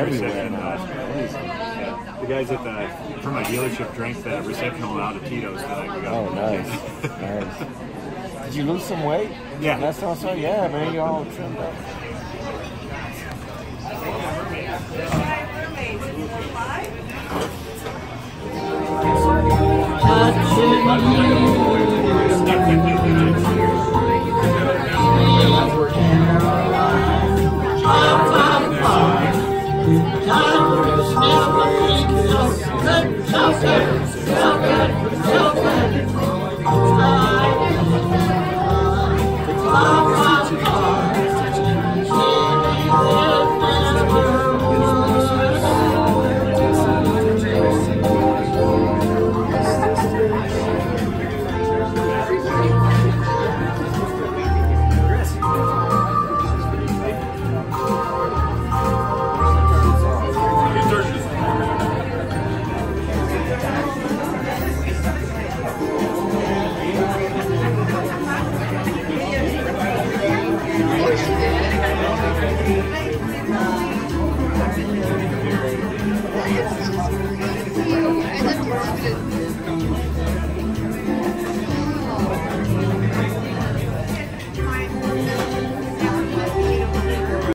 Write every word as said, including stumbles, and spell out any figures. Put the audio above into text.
everywhere second. now. Uh, It's crazy. yeah, the guys at the from my dealership drank the receptional out of Tito's tonight. We got Oh, nice. Nice. Did you lose some weight? Yeah. That's also, yeah, man, you're all trimmed up.